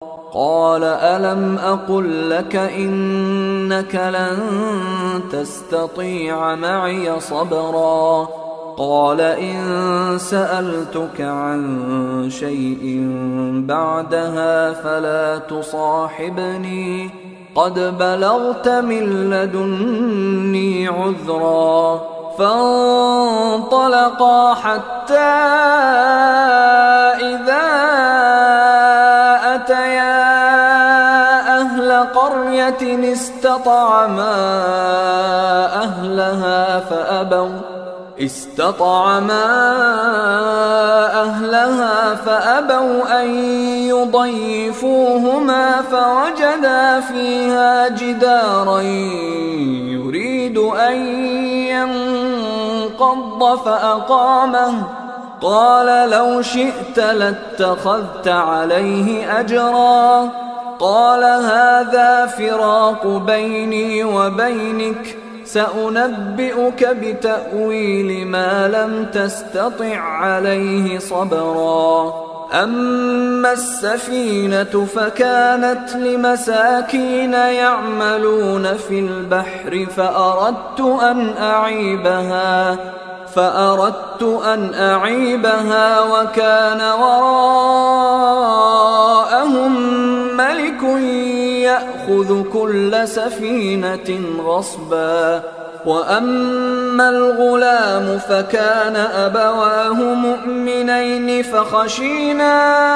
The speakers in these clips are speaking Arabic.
قال ألم أقل لك إنك لن تستطيع معي صبرا قال إن سألتك عن شيء بعدها فلا تصاحبني قد بلغت من لدني عذرا فانطلقا حتى إذا أتيا أهل قرية استطعما أهلها فأبوا أن يضيفوهما فوجدا فيها جدارا يريد أن ينقض فأقامه قال لو شئت لاتخذت عليه أجرا قال هذا فراق بيني وبينك سأنبئك بتأويل ما لم تستطع عليه صبرا أما السفينة فكانت لمساكين يعملون في البحر فأردت أن أعيبها وكان وراءهم ملك يأخذ كل سفينة غصبا وأما الغلام فكان أبواه مؤمنين فخشينا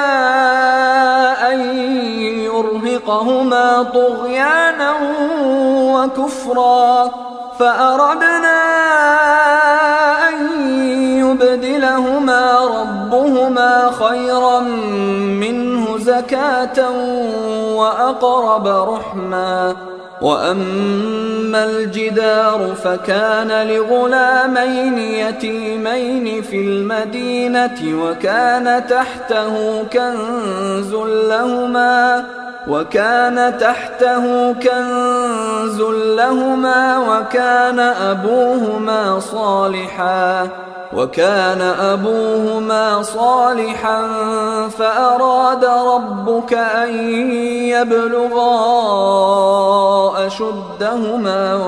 أن يرهقهما طغيانا وكفرا فأردنا أن يبدلهما ربهما خيرا منه زكاة وأقرب رحما وأما الجدار فكان لغلامين يتيمين في المدينة وكان تحته كنز لهما وكان أبوهما صالحا فأراد ربك أن يبلغا أشدهما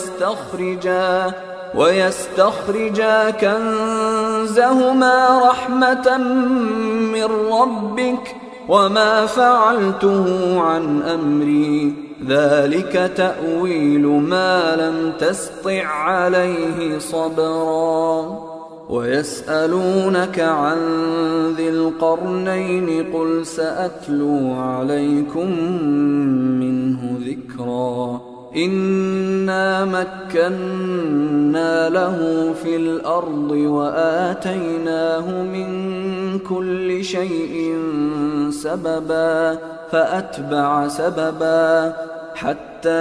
ويستخرجا كنزهما رحمة من ربك وما فعلته عن أمري ذلك تأويل ما لم تسطع عليه صبرا ويسألونك عن ذي القرنين قل سأتلو عليكم منه ذكرا إنا مكنا له في الأرض وآتيناه من كل شيء سببا فأتبع سببا حتى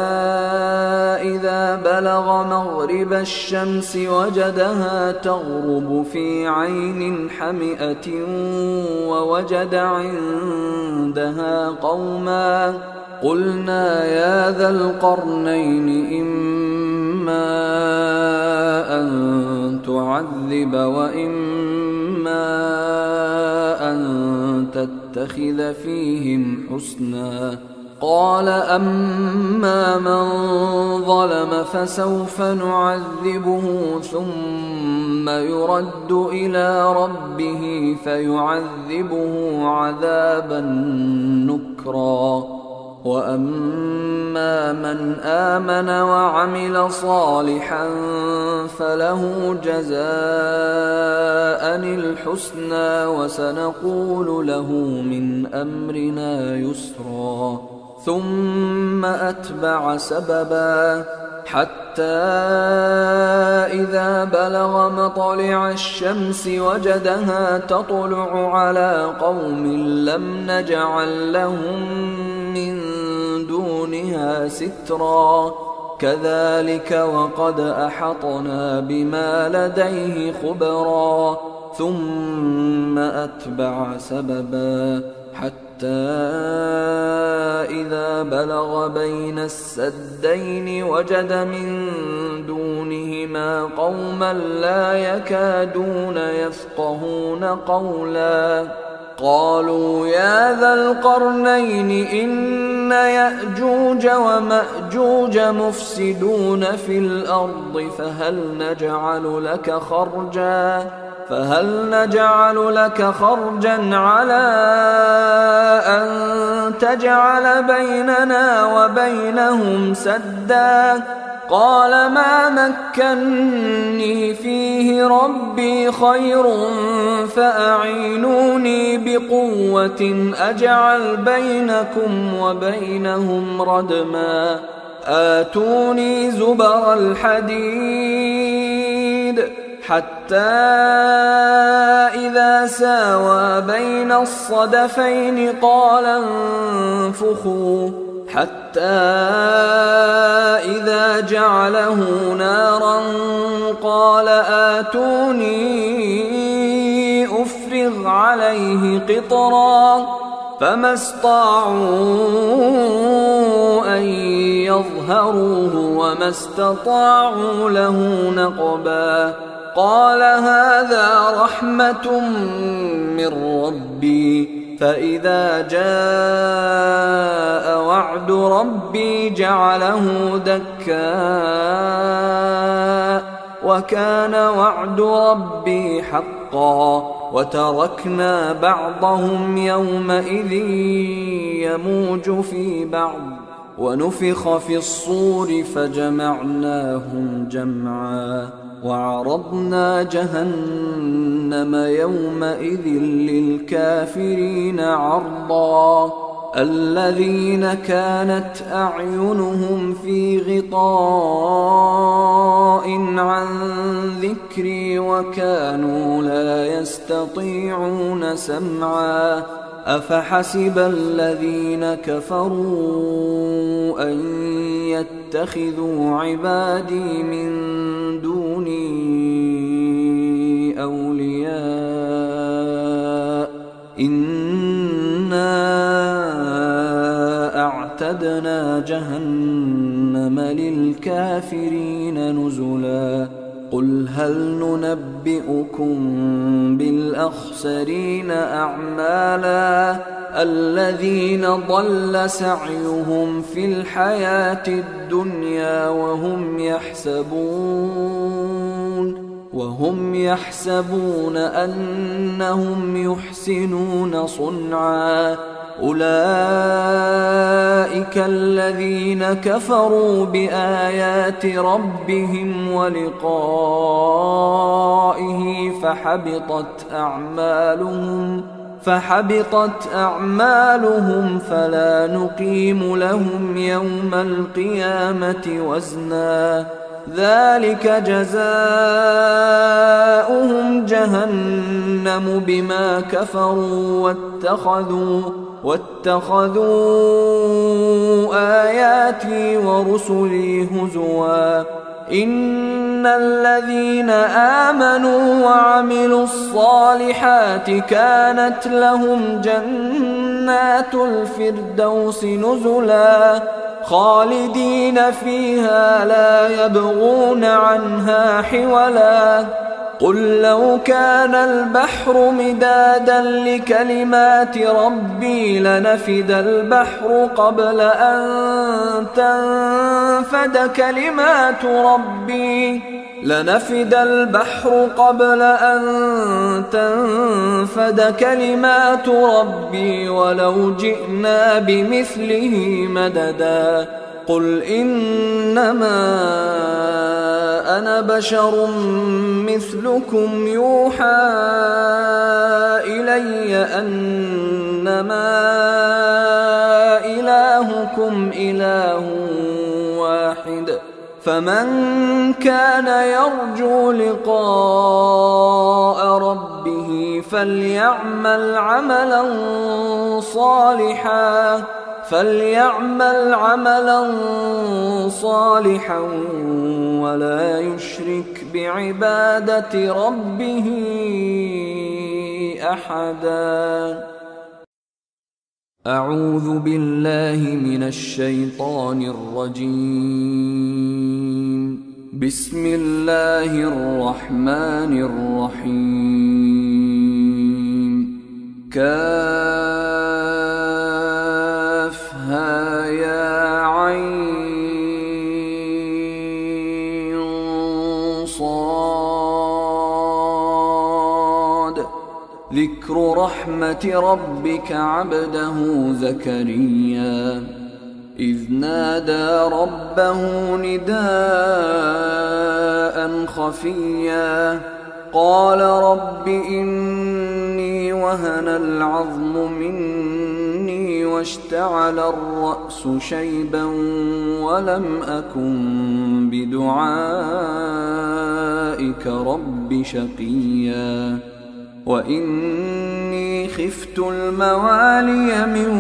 إذا بلغ مغرب الشمس وجدها تغرب في عين حمئة ووجد عندها قوما قلنا يا ذا القرنين إما أن تعذب وإما أن تتخذ فيهم حسنا قال أما من ظلم فسوف نعذبه ثم يرد إلى ربه فيعذبه عذابا نكرا وأما من آمن وعمل صالحا فله جزاء الحسنى وسنقول له من أمرنا يسرا ثم أتبع سببا حتى إذا بلغ مطلع الشمس وجدها تطلع على قوم لم نجعل لهم من دونها سترا كذلك وقد أحطنا بما لديه خبرا ثم أتبع سببا حتى إذا بلغ بين السدين وجد من دونهما قوما لا يكادون يفقهون قولا قالوا يا ذا القرنين إن يأجوج ومأجوج مفسدون في الأرض فهل نجعل لك خرجا على أن تجعل بيننا وبينهم سدا قال ما مكني فيه ربي خير فأعينوني بقوة أجعل بينكم وبينهم ردما آتوني زبر الحديد حتى إذا ساوى بين الصدفين قال انفخوا حتى إذا جعله نارا قال آتوني أفرغ عليه قطرا فما استطاعوا أن يظهروه وما استطاعوا له نقبا قال هذا رحمة من ربي فإذا جاء وعد ربي جعله دكا وكان وعد ربي حقا وتركنا بعضهم يومئذ يموج في بعض ونفخ في الصور فجمعناهم جمعا وعرضنا جهنم يومئذ للكافرين عرضا الذين كانت أعينهم في غطاء عن ذكري وكانوا لا يستطيعون سمعا أفحسب الذين كفروا أن يتخذوا عبادي من دوني أولياء إنا أعتدنا جهنم للكافرين نزلا قل هل ننبئكم بالأخسرين أعمالا الذين ضل سعيهم في الحياة الدنيا وهم يحسبون أنهم يحسنون صنعا أولئك الذين كفروا بآيات ربهم ولقائه فحبطت أعمالهم فلا نقيم لهم يوم القيامة وزنا ذلك جزاؤهم جهنم بما كفروا واتخذوا آياتي ورسلي هزوا إن الذين آمنوا وعملوا الصالحات كانت لهم جنات الفردوس نزلا خالدين فيها لا يبغون عنها حولا قل لو كان البحر مدادا لكلمات ربي لنفد البحر قبل أن تنفد كلمات ربي ولو جئنا بمثله مددا قل إنما أنا بشر مثلكم يوحى إلي أنما إلهكم إله واحد فمن كان يرجو لقاء ربه فليعمل عملا صالحا ولا يشرك بعبادة ربه أحدا. أعوذ بالله من الشيطان الرجيم. بسم الله الرحمن الرحيم. كافها يا عين صاد. ذكر رحمة ربك عبده زكريا إذ نادى ربه نداء خفيا قال رب إني وهن العظم مني واشتعل الرأس شيبا ولم أكن بدعائك رب شقيا وإني خفت الموالي من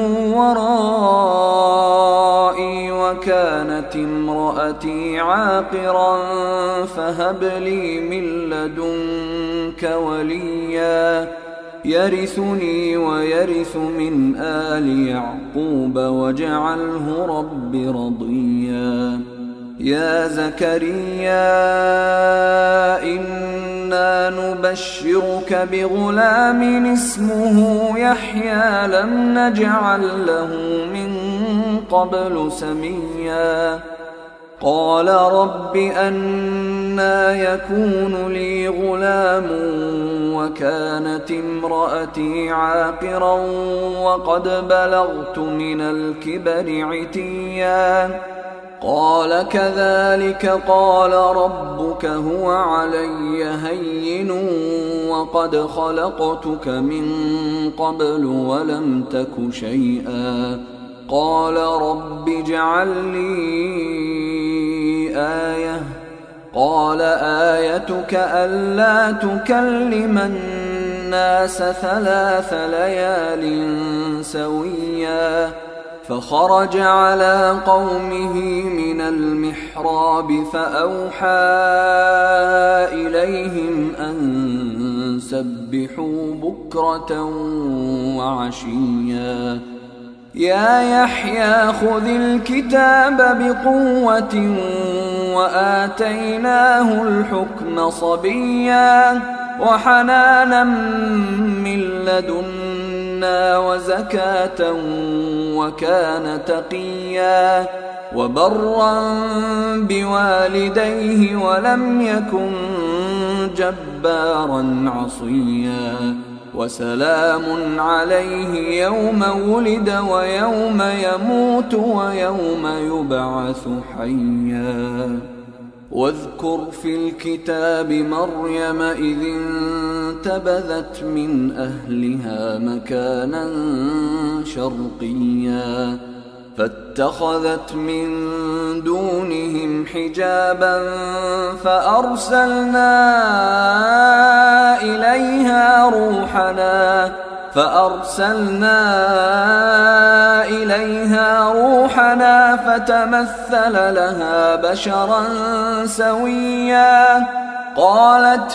ورائي وكانت امرأتي عاقرا فهب لي من لدنك وليا يرثني ويرث من آل يعقوب واجعله رب رضيا. يا زكريا إنا نبشرك بغلام اسمه يحيى لم نجعل له من قبل سميا قال رب أنى يكون لي غلام وكانت امرأتي عاقرا وقد بلغت من الكبر عتيا قال كذلك قال ربك هو علي هين وقد خلقتك من قبل ولم تك شيئا قال رب اجعل لي آية قال آيتك ألا تكلم الناس 3 ليال سويا فخرج على قومه من المحراب فأوحى إليهم أن سبحوا بكرة وعشيا يا يحيى خذ الكتاب بقوة وآتيناه الحكم صبيا وحنانا من لدنا وزكاة وكان تقيا وبرا بوالديه ولم يكن جبارا عصيا وسلام عليه يوم ولد ويوم يموت ويوم يبعث حيا واذكر في الكتاب مريم إذ انتبذت من أهلها مكانا شرقيا فاتخذت من دونهم حجابا فأرسلنا إليها روحنا فتمثل لها بشرا سويا قالت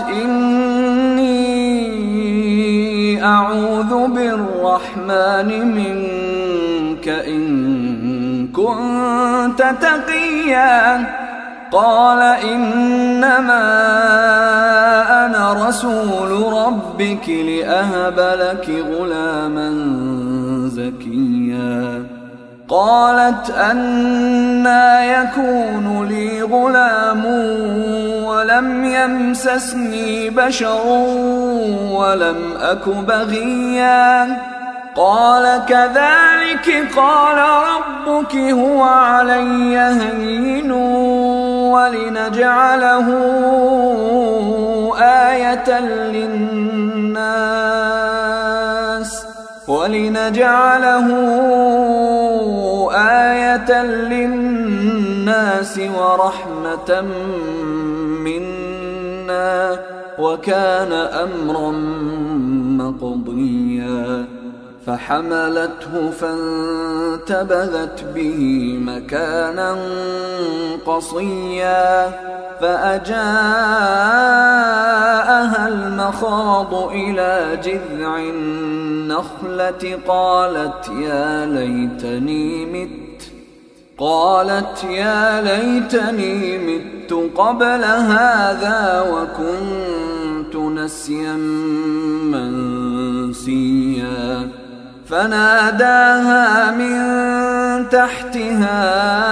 إني أعوذ بالرحمن منك إن كنت تقيا قال إنما أنا رسول ربك لأهب لك غلاما زكيا قالت أنى يكون لي غلام ولم يمسسني بشر ولم أك بغيا قال كذلك قال ربك هو علي هين ولنجعله آية للناس ورحمة منا وكان أمرا مقضيا فحملته فانتبذت به مكانا قصيا فأجاءها المخاض إلى جذع النخلة قالت يا ليتني مت قبل هذا وكنت نسيا إنسيا فناداها من تحتها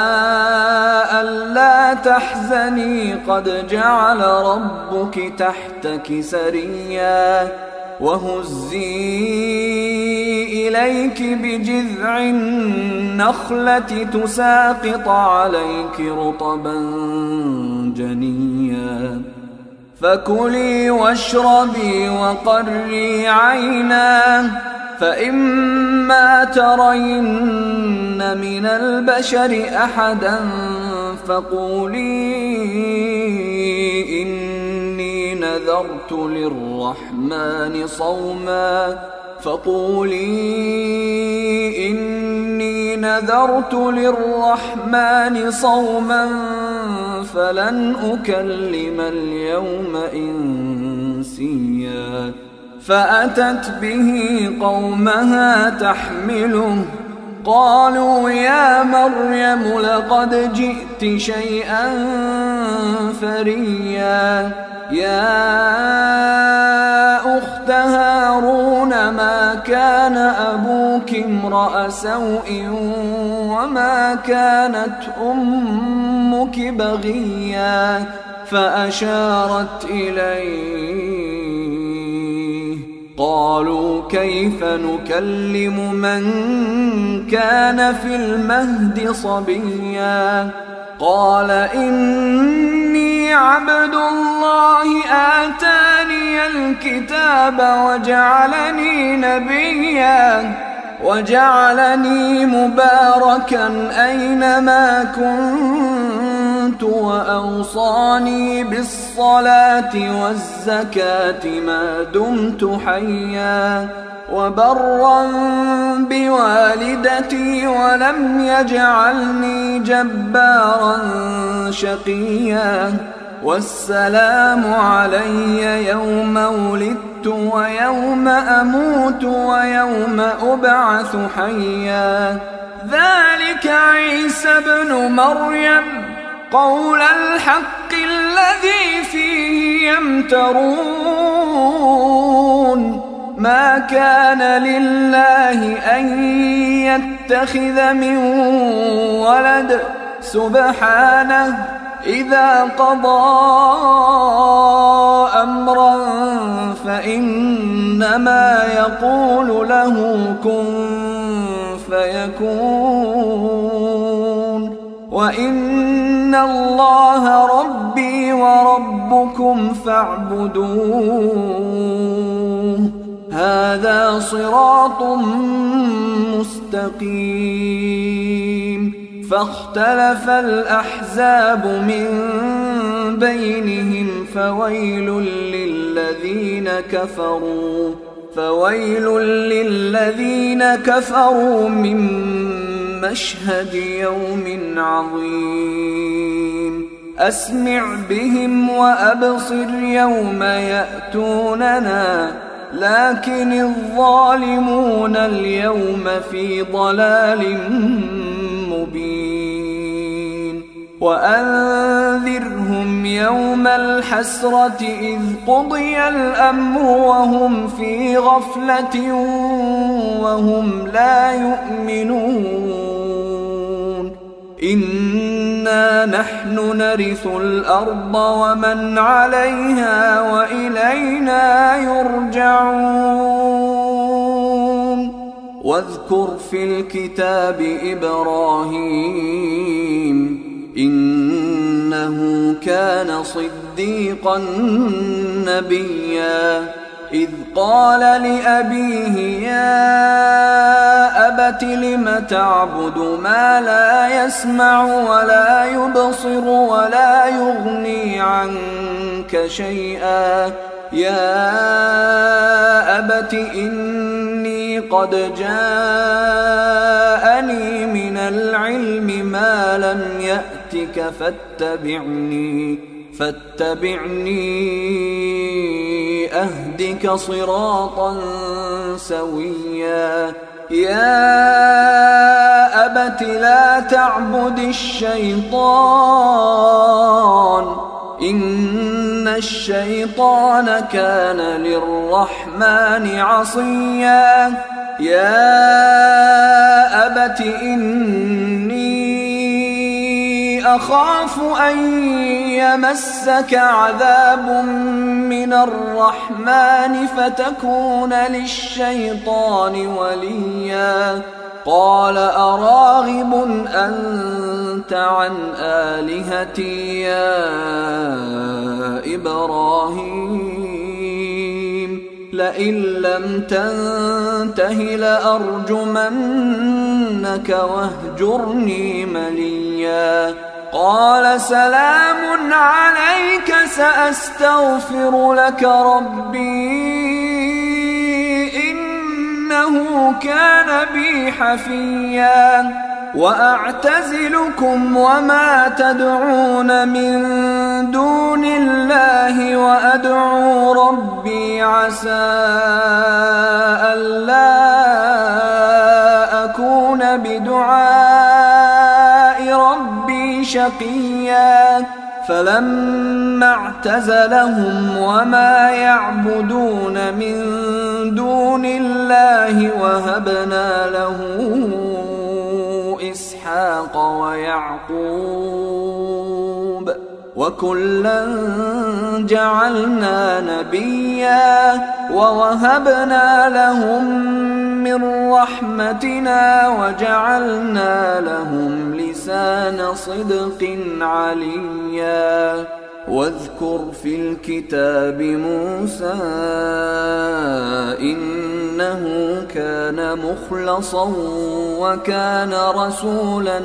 ألا تحزني قد جعل ربك تحتك سريا وهزي إليك بجذع النخلة تساقط عليك رطبا جنيا فكلي واشربي وقري عينا فإما ترين من البشر أحدا فقولي إني نذرت للرحمن صوما فلن أكلم اليوم إنسيا فأتت به قومها تحمله قالوا يا مريم لقد جئت شيئا فريا يا أخت هارون ما كان أبوك امرأ سوء وما كانت أمك بغيا فأشارت إليه قالوا كيف نكلم من كان في المهد صبيا قال إني عبد الله آتاني الكتاب وجعلني نبيا وجعلني مباركا أينما كنت وأوصاني بالصلاة والزكاة ما دمت حيا وبرا بوالدتي ولم يجعلني جبارا شقيا والسلام علي يوم ولدت ويوم أموت ويوم أبعث حيا ذلك عيسى ابن مريم قول الحق الذي فيه يمترون ما كان لله أن يتخذ من ولد سبحانه إذا قضى أمرا فإنما يقول له كن فيكون وإن الله ربي وربكم فاعبدوه هذا صراط مستقيم فاختلف الأحزاب من بينهم فويل للذين كفروا من مشهد يوم عظيم أسمع بهم وأبصر يوم يأتوننا لكن الظالمون اليوم في ضلال مبين وأنذرهم يوم الحسرة إذ قضي الأمر وهم في غفلة وهم لا يؤمنون إنا نحن نرث الأرض ومن عليها وإلينا يرجعون واذكر في الكتاب إبراهيم إنه كان صديقا نبيا إذ قال لأبيه يا أبت لم تعبد ما لا يسمع ولا يبصر ولا يغني عنك شيئا يا أبت إني قد جاءني من العلم ما لم يأتك فاتبعني أهدك صراطا سويا يا أبت لا تعبد الشيطان إن الشيطان كان للرحمن عصيا يا أبت إني أخاف أن يمسك عذاب من الرحمن فتكون للشيطان وليا قال أراغب أنت عن آلهتي يا إبراهيم لئن لم تنته لأرجمنك واهجرني مليا قال سلام عليك سأستغفر لك ربي إنه كان بي حفيا وأعتزلكم وما تدعون من دون الله وأدعو ربي عسى ألا أكون بدعاء ربي شقيا فلما اعتزلهم وما يعبدون من دون الله وهبنا له إسحاق ويعقوب وكلا جعلنا نبيا ووهبنا لهم من رحمتنا وجعلنا لهم لسان صدق عليا واذكر في الكتاب موسى إنه كان مخلصا وكان رسولا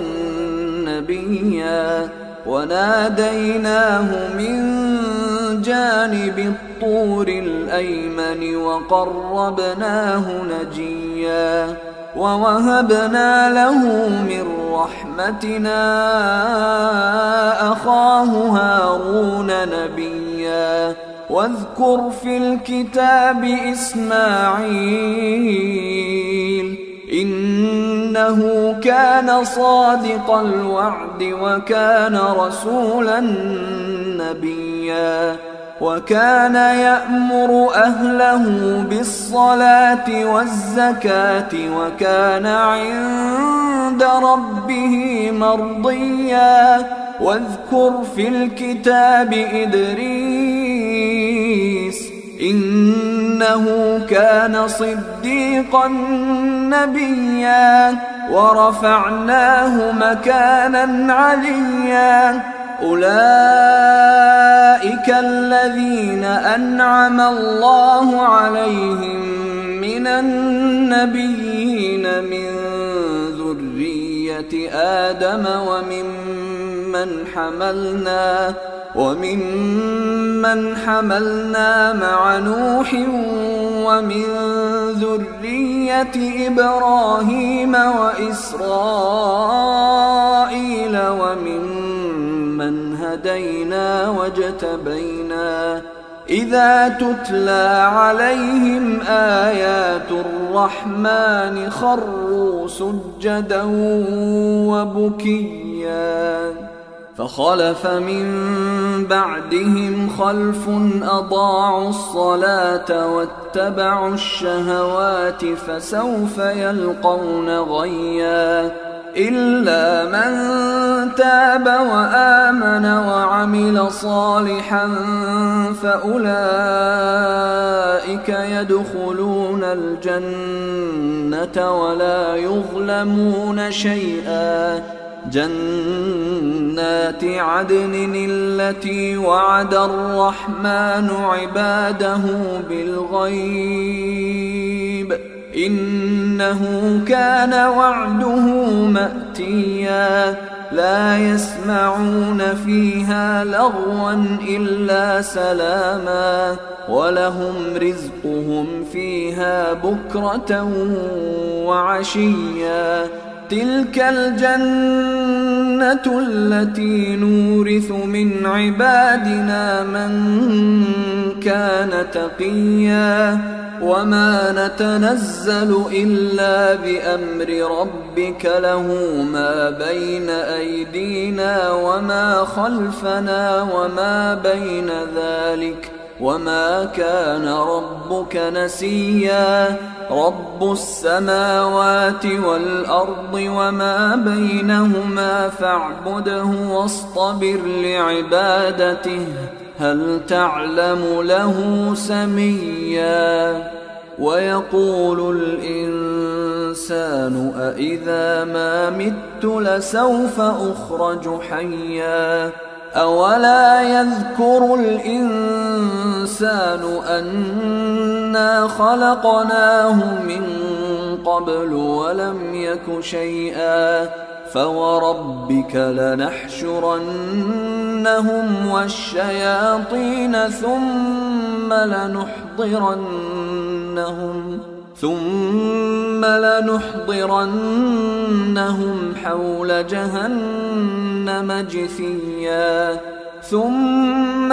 نبيا وناديناه من جانب الطور الأيمن وقربناه نجيا ووهبنا له من رحمتنا أخاه هارون نبيا واذكر في الكتاب إسماعيل إنه كان صادق الوعد وكان رسولا نبيا وكان يأمر أهله بالصلاة والزكاة وكان عند ربه مرضيا واذكر في الكتاب إدريس إنه كان صديقا نبيا ورفعناه مكانا عليا أولئك الذين أنعم الله عليهم من النبيين من ذرية آدم وممن حملنا مع نوح ومن ذرية إبراهيم وإسرائيل وممن هدينا واجتبينا إذا تتلى عليهم آيات الرحمن خروا سجدا وبكيا فخلف من بعدهم خلف أضاعوا الصلاة واتبعوا الشهوات فسوف يلقون غيا إلا من تاب وآمن وعمل صالحا فأولئك يدخلون الجنة ولا يظلمون شيئا جنات عدن التي وعد الرحمن عباده بالغيب إنه كان وعده مأتيا لا يسمعون فيها لغوا إلا سلاما ولهم رزقهم فيها بكرة وعشيا تلك الجنة التي نورث من عبادنا من كان تقيا وما نتنزل إلا بأمر ربك له ما بين أيدينا وما خلفنا وما بين ذلك وما كان ربك نسيا رب السماوات والأرض وما بينهما فاعبده واصطبر لعبادته هل تعلم له سميا ويقول الإنسان أإذا ما مت لسوف أخرج حيا أولا يذكر الإنسان أنا خلقناه من قبل ولم يك شيئا فوربك لنحشرنهم والشياطين ثم لنحضرنهم حول جهنم جثيا ثم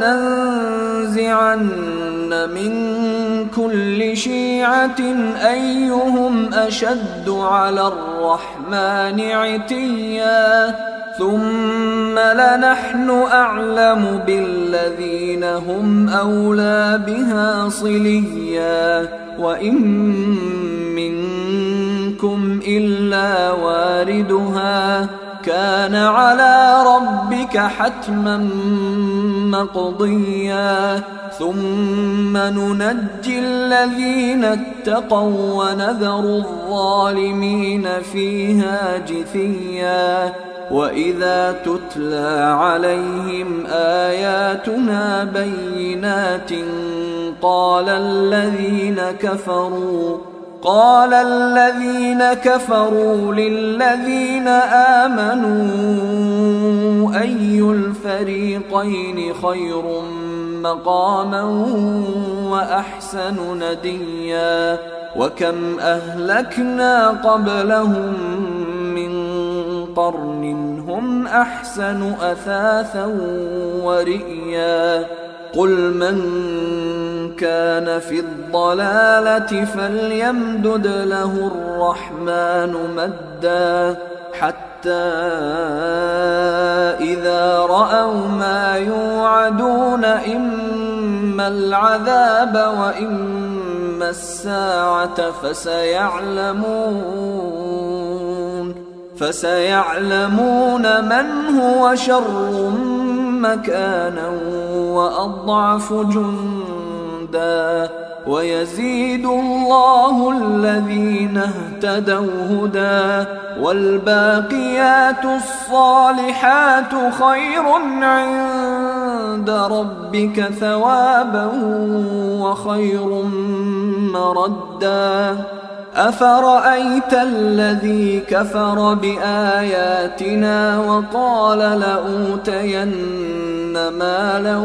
لننزعن من كل شيعة أيهم أشد على الرحمن عتيا ثم لنحن أعلم بالذين هم أولى بها صليا وإن منكم إلا واردها كان على ربك حتما مقضيا ثم ننجي الذين اتقوا ونذر الظالمين فيها جثيا وإذا تتلى عليهم آياتنا بينات قال الذين كفروا للذين آمنوا أي الفريقين خير مقاما وأحسن نديا وكم أهلكنا قبلهم من قرن هم أحسن أثاثا ورئيا قل من كان في الضلالة فليمدد له الرحمن مدا حتى إذا رأوا ما يوعدون إما العذاب وإما الساعة فسيعلمون من هو شر مكانا وأضعف جندا ويزيد الله الذين اهتدوا هدى والباقيات الصالحات خير عند ربك ثوابا وخير مردا أفرأيت الذي كفر بآياتنا وقال لأوتين مالا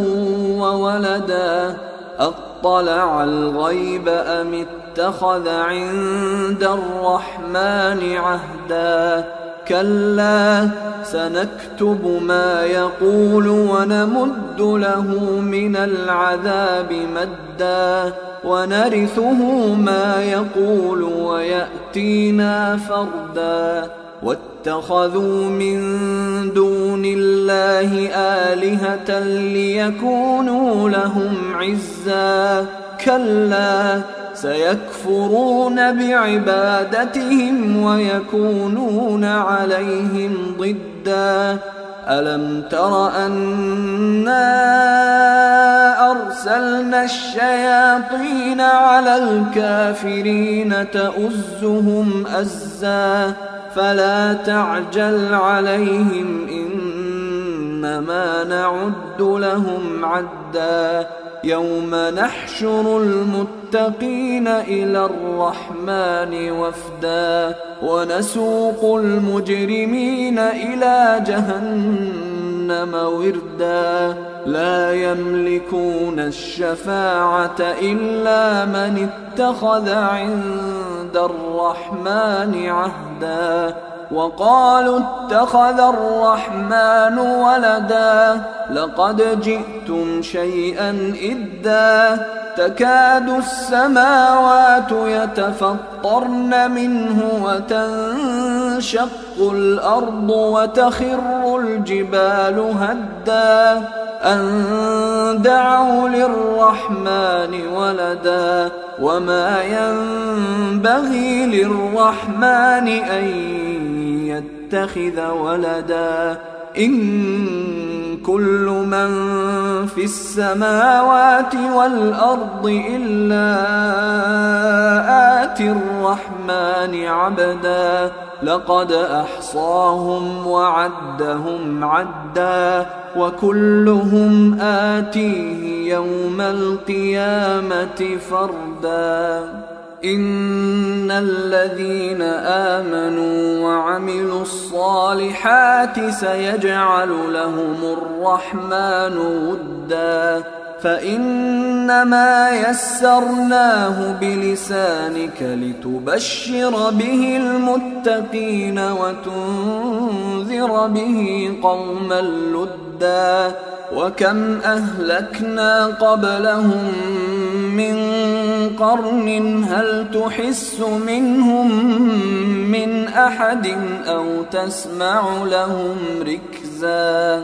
وولدا أطلع الغيب أم اتخذ عند الرحمن عهدا كلا سنكتب ما يقول ونمد له من العذاب مدا ونرثه ما يقول ويأتينا فردا واتخذوا من دون الله آلهة ليكونوا لهم عزا كلا سيكفرون بعبادتهم ويكونون عليهم ضدا ألم تر أنا أرسلنا الشياطين على الكافرين تؤزهم أزا فلا تعجل عليهم إنما نعد لهم عدا يوم نحشر المتقين إلى الرحمن وفدا ونسوق المجرمين إلى جهنم وردا لا يملكون الشفاعة إلا من اتخذ عند الرحمن عهدا وقالوا اتخذ الرحمن ولدا لقد جئتم شيئا إدا تكاد السماوات يتفطرن منه وتنشق الأرض وتخر الجبال هدا أن دعوا للرحمن ولدا وما ينبغي للرحمن أن يتخذ ولدا إن كل من في السماوات والأرض إلا آتي الرحمن عبدا لقد أحصاهم وعدهم عدا وكلهم آتيه يوم القيامة فردا إن الذين آمنوا وعملوا الصالحات سيجعل لهم الرحمن ودا فإنما يسرناه بلسانك لتبشر به المتقين وتنذر به قوما لدا وكم أهلكنا قبلهم من قرن هل تحس منهم من أحد أو تسمع لهم ركزا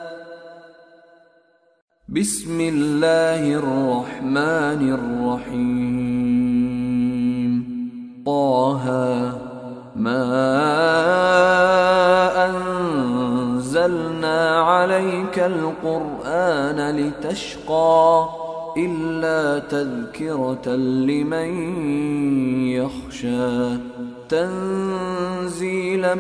بسم الله الرحمن الرحيم طه ما أنزلنا عليك القرآن لتشقى إلا تذكرة لمن يخشى تنزيلا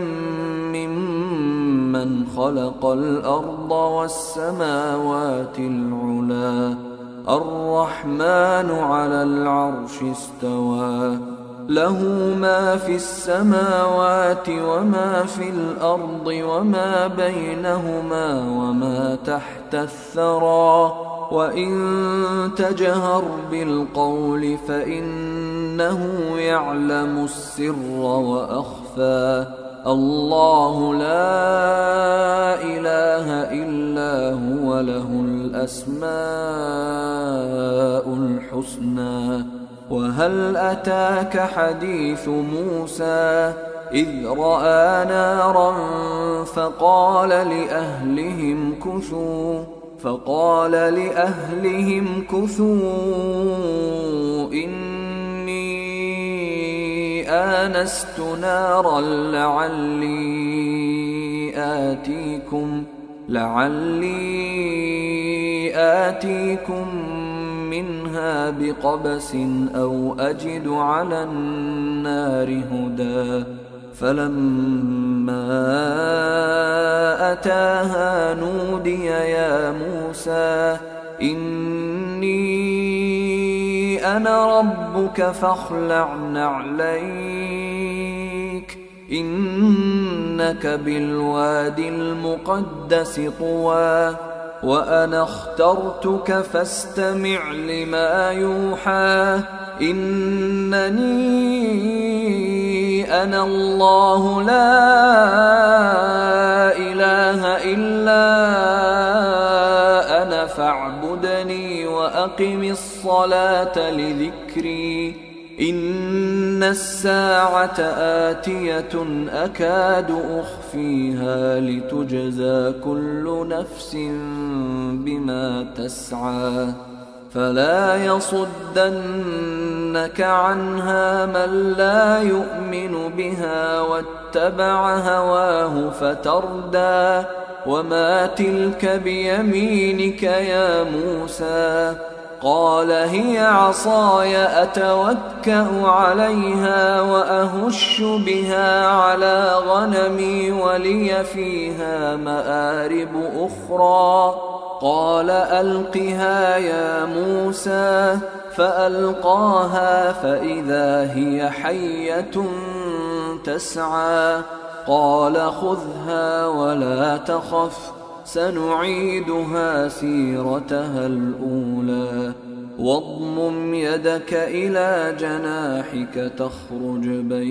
ممن خلق الأرض والسماوات العلا الرحمن على العرش استوى له ما في السماوات وما في الأرض وما بينهما وما تحت الثرى وإن تجهر بالقول فإنه يعلم السر وأخفى الله لا إله إلا هو له الأسماء الحسنى وهل أتاك حديث موسى إذ رأى نارا فقال لأهلهم كثوا إني آنست نارا لعلي آتيكم منها بقبس أو أجد على النار هدى فلما أتاها نودي يا موسى إني أنا ربك فاخلع نعليك إنك بالوادي المقدس طوى وأنا اخترتك فاستمع لما يوحى إنني أنا الله لا إله إلا أنا فاعبدني وأقم الصلاة لذكري إن الساعة آتية أكاد أخفيها لتجزى كل نفس بما تسعى فلا يصدنك عنها من لا يؤمن بها واتبع هواه فتردى وما تلك بيمينك يا موسى قال هي عصاي أتوكأ عليها وأهش بها على غنمي ولي فيها مآرب أخرى قال ألقها يا موسى فألقاها فإذا هي حية تسعى قال خذها ولا تخف سنعيدها سيرتها الأولى واضمم يدك إلى جناحك تخرج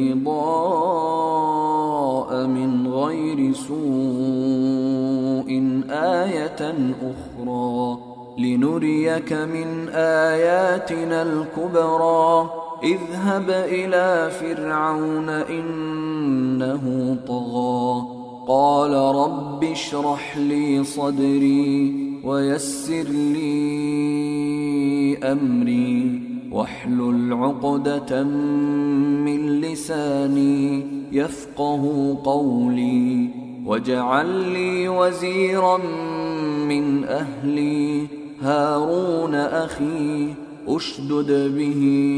بيضاء من غير سوء آية أخرى لنريك من آياتنا الكبرى اذهب إلى فرعون إنه طغى قال رب اشرح لي صدري ويسر لي أمري واحلل عقدة من لساني يفقه قولي واجعل لي وزيرا من أهلي هارون أخي أشدد به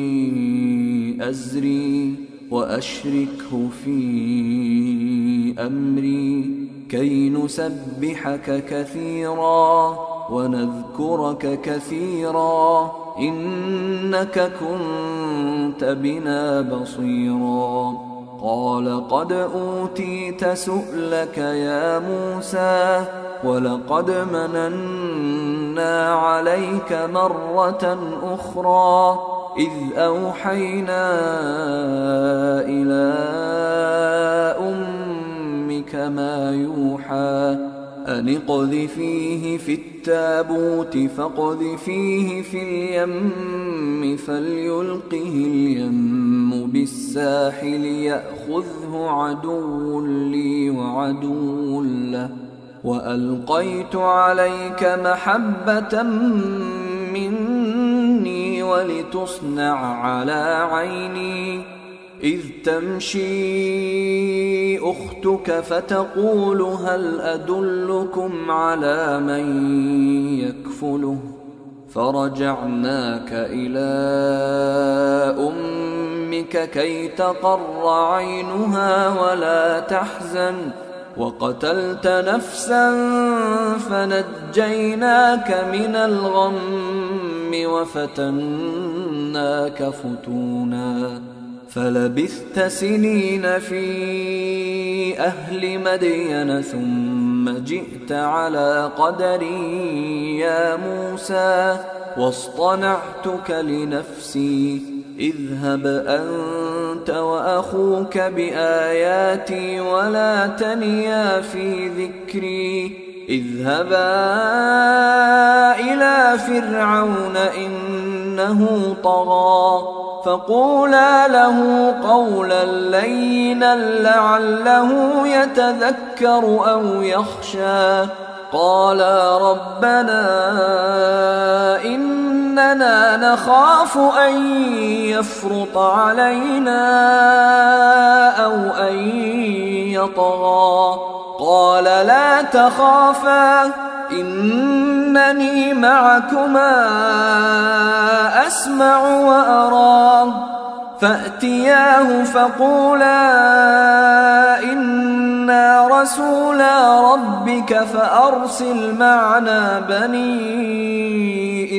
أزري وأشركه في أمري كي نسبحك كثيرا ونذكرك كثيرا إنك كنت بنا بصيرا قال قد أوتيت سؤلك يا موسى ولقد مننا عليك مرة أخرى إذ أوحينا إلى أمك ما يوحى أن اقذفيه في التابوت فاقذفيه في اليم فليلقه اليم بالساحل يأخذه عدو لي وعدو له وألقيت عليك محبة مني ولتصنع على عيني إذ تمشي أختك فتقول هل أدلكم على من يكفله فرجعناك إلى أمك كي تقر عينها ولا تحزن وقتلت نفسا فنجيناك من الغم وفتناك فتونا فلبثت سنين في أهل مدين ثم جئت على قدري يا موسى واصطنعتك لنفسي اذهب أنت وأخوك بآياتي ولا تنيا في ذكري اذهبا إلى فرعون إنه طغى فقولا له قولا لينا لعله يتذكر أو يخشى قالا ربنا إننا نخاف أن يفرط علينا أو أن يطغى قال لا تخافا إنني معكما أسمع وأرى فأتياه فقولا إنا رسولا ربك فأرسل معنا بني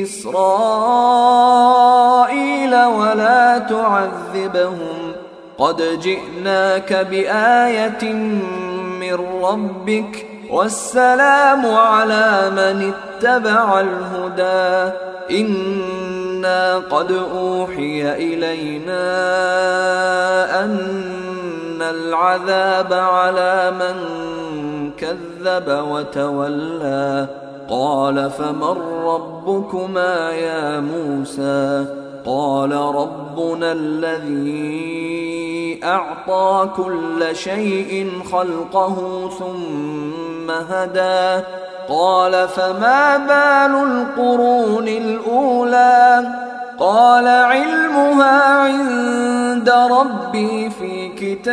إسرائيل ولا تعذبهم قد جئناك بآية من ربك والسلام على من اتبع الهدى إنا قد أوحي إلينا أن العذاب على من كذب وتولى قال فمن ربكما يا موسى قال ربنا الذي أعطى كل شيء خلقه ثم هدى قال فما بال القرون الأولى قال علمها عند ربي في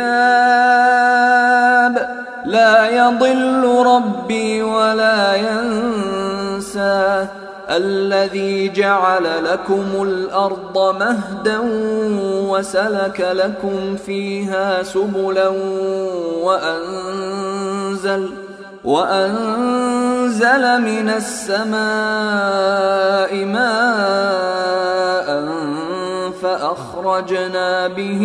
كتاب لا يضل ربي ولا ينسى الذي جعل لكم الأرض مهدا وسلك لكم فيها سبلا وأنزل من السماء ماء فأخرجنا به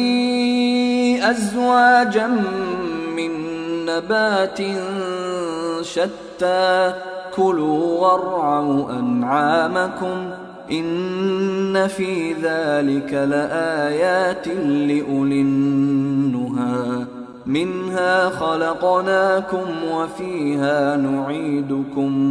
أزواجا من نبات شتى كلوا وارعوا أنعامكم إن في ذلك لآيات لأولي النهى منها خلقناكم وفيها نعيدكم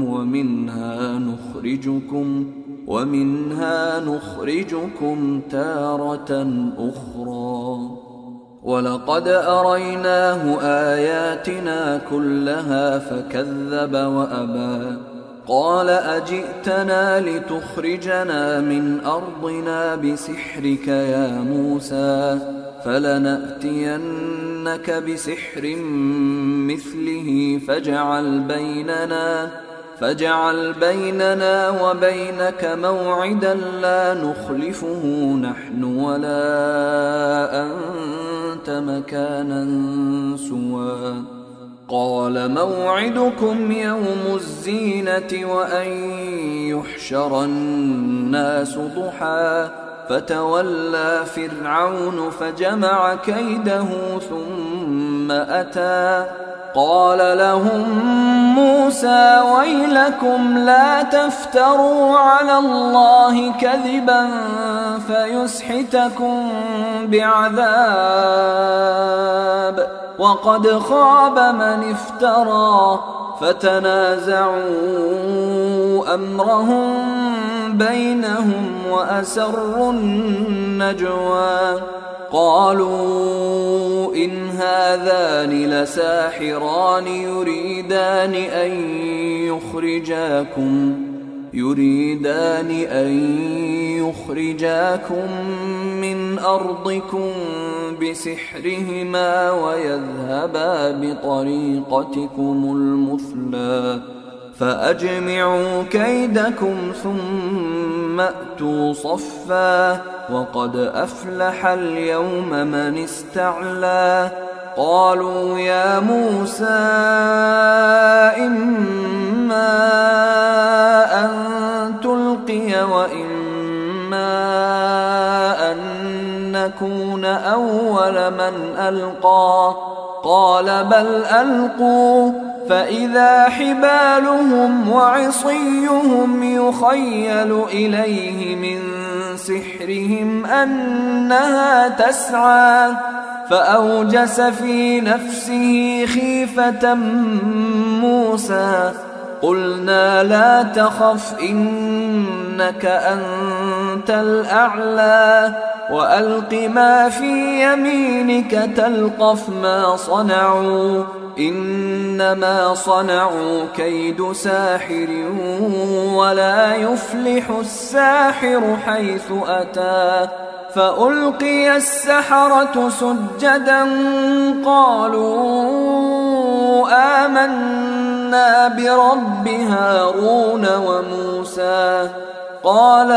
ومنها نخرجكم تارة أخرى. ولقد أريناه آياتنا كلها فكذب وأبى. قال أجئتنا لتخرجنا من أرضنا بسحرك يا موسى فلنأتينك بسحر مثله فاجعل بيننا وبينك موعدا لا نخلفه نحن ولا أنت مكانا سوى. قال موعدكم يوم الزينة وأن يحشر الناس ضحى. فتولى فرعون فجمع كيده ثم أتى. قال لهم موسى ويلكم لا تفتروا على الله كذبا فيسحتكم بعذاب وقد خاب من افترى. فتنازعوا أمرهم بينهم وأسروا النجوى. قالوا إن هذان لساحران يريدان أن يخرجاكم من أرضكم بسحرهما ويذهبا بطريقتكم المثلى فأجمعوا كيدكم ثم أتوا صفا وقد أفلح اليوم من استعلى. قالوا يا موسى إما أن تلقي وإما أن نكون أول من ألقى. قال بل ألقوا فإذا حبالهم وعصيهم يخيل إليه من سحرهم أنها تسعى. فأوجس في نفسه خيفة موسى. قلنا لا تخف إنك أنت الأعلى وألق ما في يمينك تلقف ما صنعوا إنما صنعوا كيد ساحر ولا يفلح الساحر حيث أتى. فألقي السحرة سجدا قالوا آمنا برب هارون وموسى. قال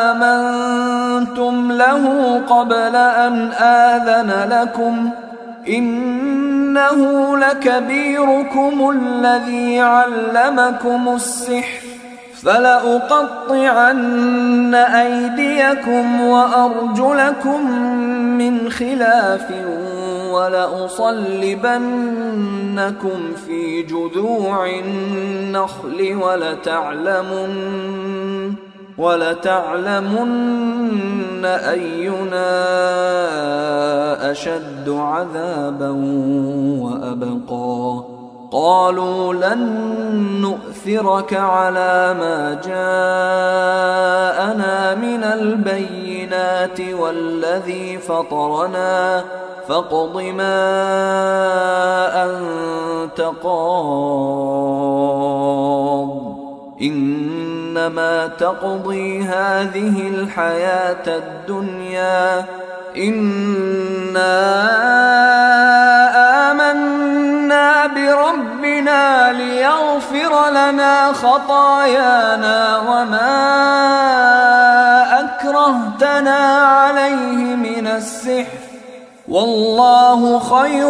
آمنتم له قبل أن آذن لكم إنه لكبيركم الذي علمكم السحر فلأقطعن أيديكم وأرجلكم من خلاف ولأصلبنكم في جذوع النخل ولتعلمن أينا أشد عذابا وأبقى. قالوا لن نؤثرك على ما جاءنا من البينات والذي فطرنا فاقض ما أنت قاض إنما تقضي هذه الحياة الدنيا إنا آمنا بربنا ليغفر لنا خطايانا وما أكرهتنا عليه من السحر والله خير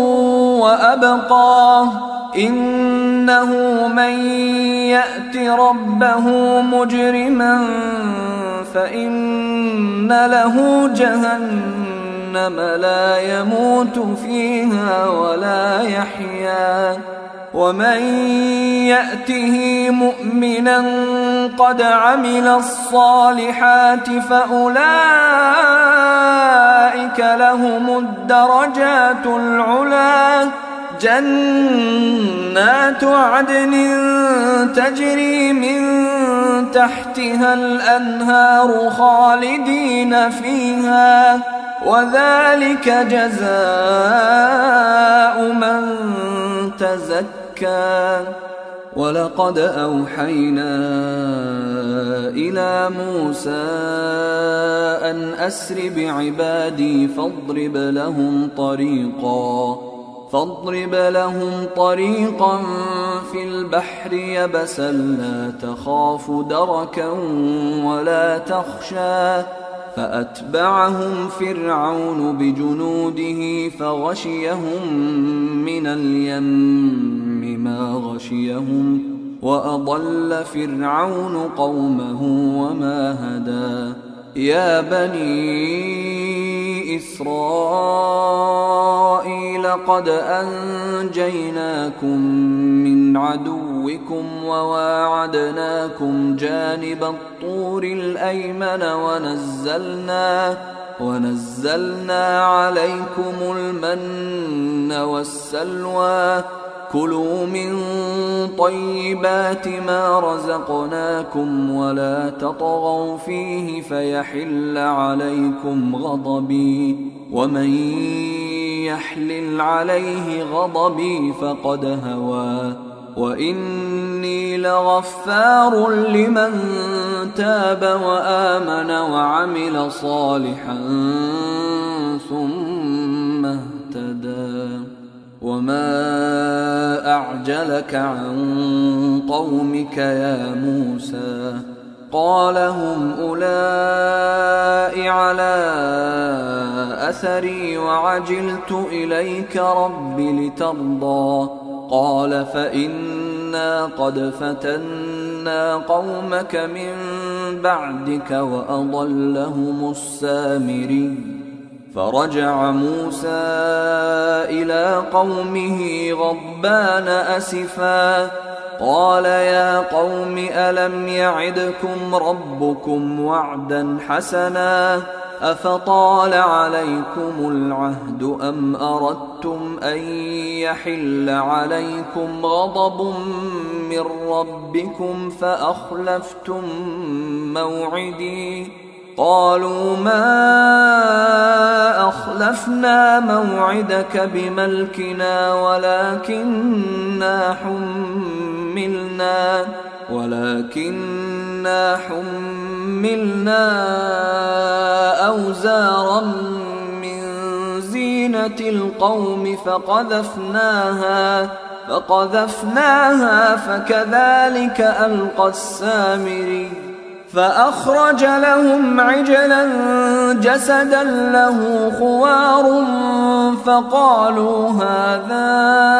وأبقى. إنه من يأت ربه مجرما فإن له جهنم لا يموت فيها ولا يحيا ومن يأته مؤمنا قد عمل الصالحات فأولئك فأولئك لهم الدرجات العلى جنات عدن تجري من تحتها الأنهار خالدين فيها وذلك جزاء من تزكى. ولقد أوحينا إلى موسى أن أسر بعبادي فاضرب لهم طريقا في البحر يبسا لا تخاف دركا ولا تخشى فأتبعهم فرعون بجنوده فغشيهم من اليم ما غشيهم وأضل فرعون قومه وما هدى. يا بني إسرائيل قد أنجيناكم من عدوكم وواعدناكم جانب الطور الأيمن ونزلنا عليكم المن والسلوى كلوا من طيبات ما رزقناكم ولا تطغوا فيه فيحل عليكم غضبي ومن يحلل عليه غضبي فقد هوى وإني لغفار لمن تاب وآمن وعمل صالحا ثم اهتدى. وما أعجلك عن قومك يا موسى قال هم أولئك على أثري وعجلت إليك رب لترضى قال فإنا قد فتنا قومك من بعدك وأضلهم السامري. فرجع موسى إلى قومه غضبان أسفا قال يا قوم ألم يعدكم ربكم وعدا حسنا أفطال عليكم العهد أم أردتم أن يحل عليكم غضب من ربكم فأخلفتم موعدي قالوا ما أخلفنا موعدك بملكنا ولكننا حملنا أوزارا من زينة القوم فقذفناها فكذلك ألقى السامري. فأخرج لهم عجلا جسدا له خوار فقالوا هذا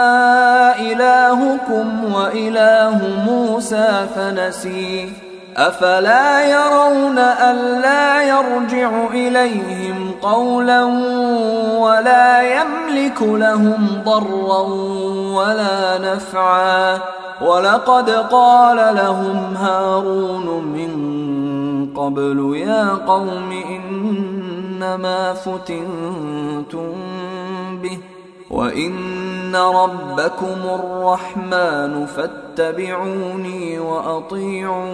إلهكم وإله موسى فنسي أفلا يرون ألا يرجع إليهم قولا ولا يملك لهم ضرا ولا نفعا. ولقد قال لهم هارون من قبل يا قوم إنما فتنتم به وإن ربكم الرحمن فاتبعوني وأطيعوا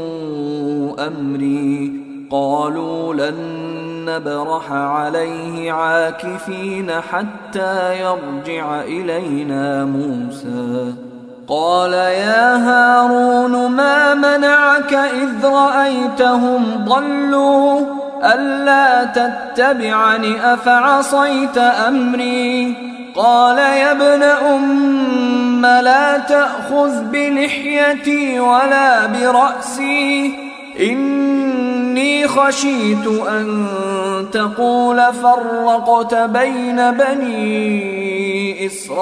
أمري. قالوا لن نبرح عليه عاكفين حتى يرجع إلينا موسى. قال يا هارون ما منعك إذ رأيتهم ضلوا ألا تتبعني أفعصيت أمري. قال يا ابن أم لا تأخذ بلحيتي ولا برأسي إني خشيت أن تقول فرقت بين بني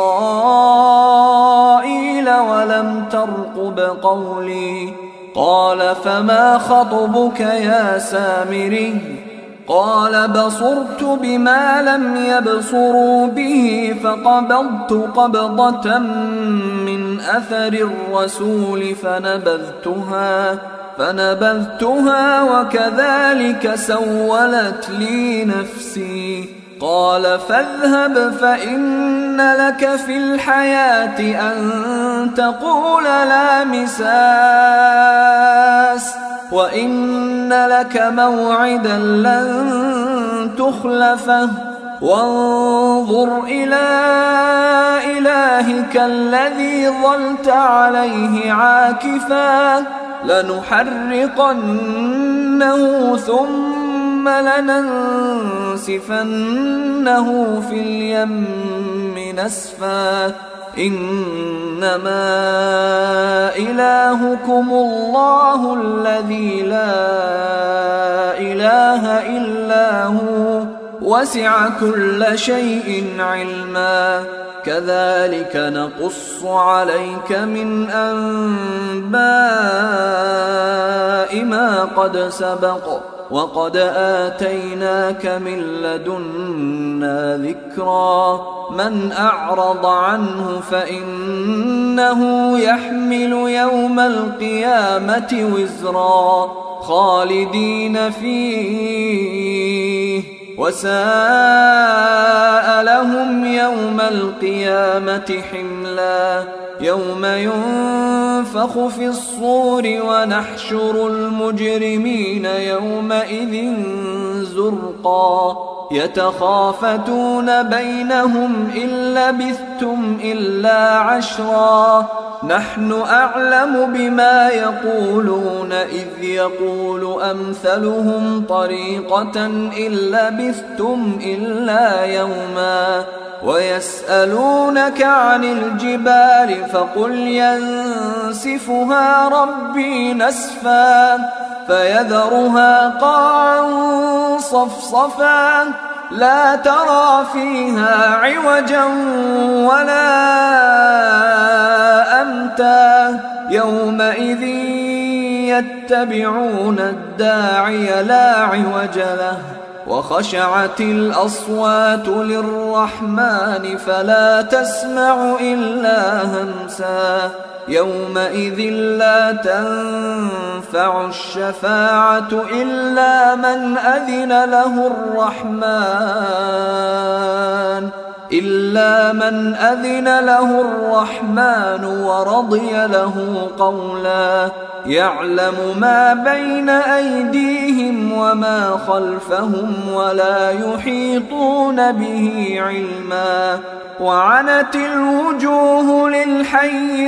إسرائيل ولم ترقب قولي. قال فما خطبك يا سامري؟ قال بصرت بما لم يبصروا به فقبضت قبضة من أثر الرسول فنبذتها وكذلك سولت لي نفسي. قال فاذهب فإن لك في الحياة أن تقول لا مساس، وإن لك موعدا لن تخلفه، وانظر إلى إلهك الذي ظلت عليه عاكفا لنحرقنه ثم لننسفنه في اليم نسفا. إنما إلهكم الله الذي لا إله إلا هو وسع كل شيء علما. كذلك نقص عليك من أنباء ما قد سبق، وقد آتيناك من لدنا ذكرا. من أعرض عنه فإنه يحمل يوم القيامة وزرا خالدين فيه وساء لهم يوم القيامة حملا. يوم ينفخ في الصور ونحشر المجرمين يومئذ زرقا. يتخافتون بينهم إن لبثتم إلا عشرا. نحن أعلم بما يقولون إذ يقول أمثلهم طريقة إن لبثتم إلا يوما. ويسألونك عن الجبال فقل ينسفها ربي نسفا فيذرها قاعا صفصفا لا ترى فيها عوجا ولا أمتا. يومئذ يتبعون الداعي لا عوج له وخشعت الأصوات للرحمن فلا تسمع إلا همسا. يومئذ لا تنفع الشفاعة إلا من أذن له الرحمن ورضي له قولا. يعلم ما بين أيديهم وما خلفهم ولا يحيطون به علما. وعنت الوجوه للحي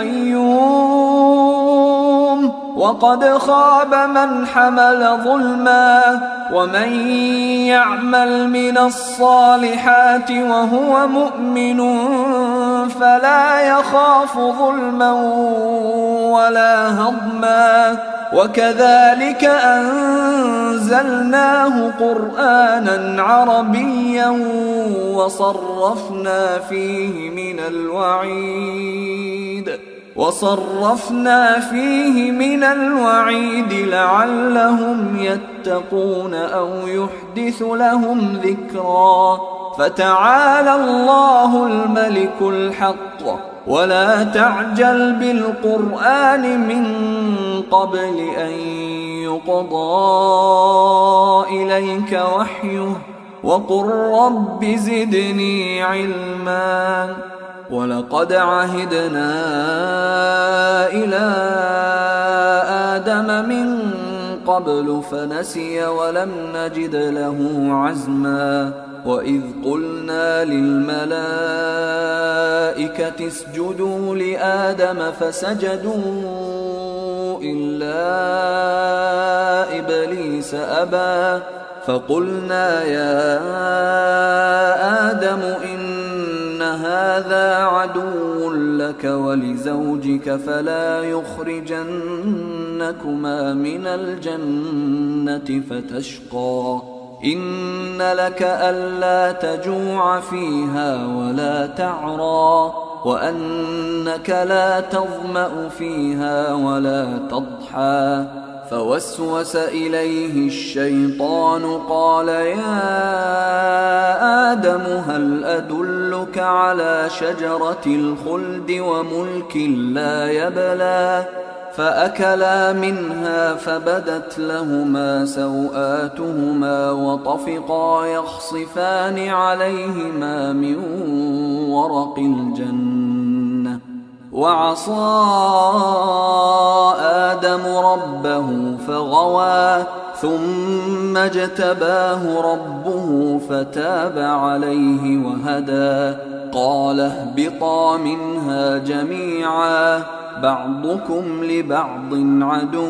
القيوم وقد خاب من حمل ظلما. ومن يعمل من الصالحات وهو مؤمن فلا يخاف ظلما ولا هضما. وكذلك أنزلناه قرآنا عربيا وصرفنا فيه من الوعيد لعلهم يتقون أو يحدث لهم ذكرا. فتعالى الله الملك الحق ولا تعجل بالقرآن من قبل أن يقضى إليك وحيه وقل رب زدني علما. ولقد عهدنا إلى آدم من قبل فنسي ولم نجد له عزما. وإذ قلنا للملائكة اسجدوا لآدم فسجدوا إلا إبليس أبى. فقلنا يا آدم إن هذا عدو لك ولزوجك فلا يخرجنكما من الجنة فتشقى. إن لك ألا تجوع فيها ولا تعرى وأنك لا تظمأ فيها ولا تضحى. فوسوس إليه الشيطان قال يا آدم هل أدلك على شجرة الخلد وملك لا يبلى. فأكلا منها فبدت لهما سوآتهما وطفقا يخصفان عليهما من ورق الجنة وعصى آدم ربه فغوى ثم اجتباه ربه فتاب عليه وهدى قال اهبطا منها جميعا بعضكم لبعض عدو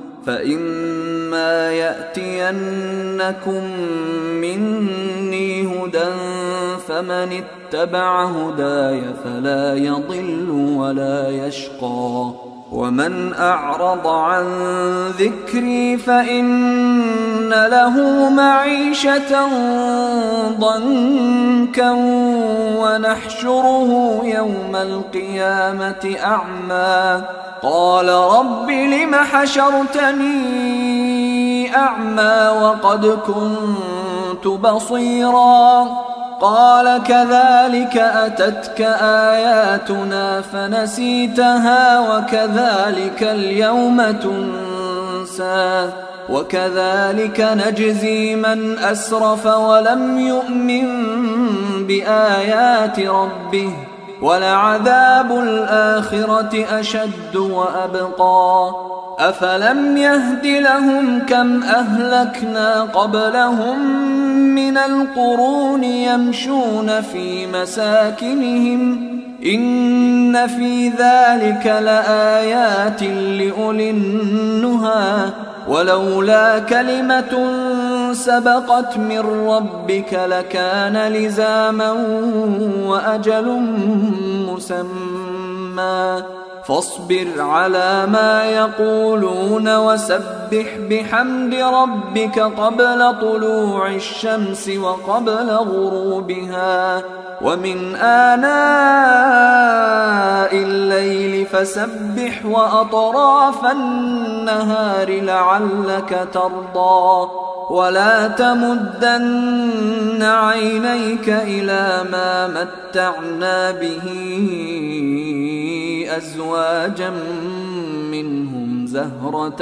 فإما يأتينكم مني هدى فمن اتبع هداي فلا يضل ولا يشقى ومن أعرض عن ذكري فإن له معيشة ضنكا ونحشره يوم القيامة أعمى قال رب لم حشرتني أعمى وقد كنت بصيرا قال كذلك أتتك آياتنا فنسيتها وكذلك اليوم تنسى وكذلك نجزي من أسرف ولم يؤمن بآيات ربه ولعذاب الآخرة أشد وأبقى أفلم يهد لهم كم أهلكنا قبلهم من القرون يمشون في مساكنهم إن في ذلك لآيات لأولي النهى ولولا كلمة سبقت من ربك لكان لزاما وأجل مسمى فاصبر على ما يقولون وسبح بحمد ربك قبل طلوع الشمس وقبل غروبها ومن آناء الليل فسبح وأطراف النهار لعلك ترضى ولا تمدن عينيك إلى ما متعنا به أزواجا منهم زهرة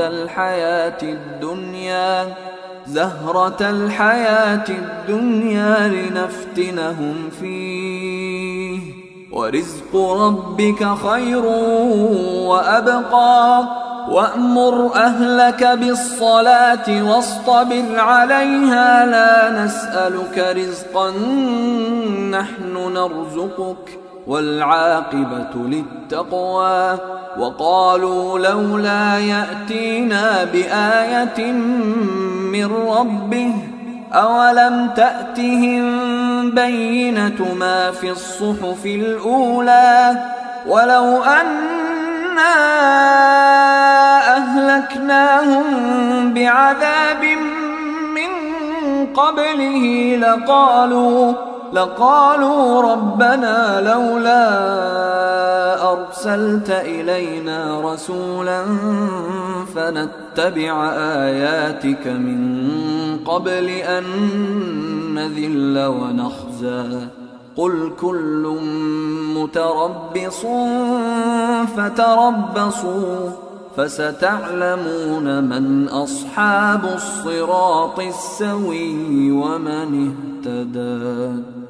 الحياة الدنيا لنفتنهم فيه ورزق ربك خير وأبقى وأمر أهلك بالصلاة واصطبر عليها لا نسألك رزقا نحن نرزقك والعاقبة للتقوى وقالوا لولا يأتينا بآية من ربه أولم تأتهم بينة ما في الصحف الأولى ولو أنا أهلكناهم بعذاب من قبله لقالوا ربنا لولا أرسلت إلينا رسولا فنتبع آياتك من قبل أن نذل ونخزى قل كل متربص فتربصوا فستعلمون من أصحاب الصراط السوي ومن اهتدى.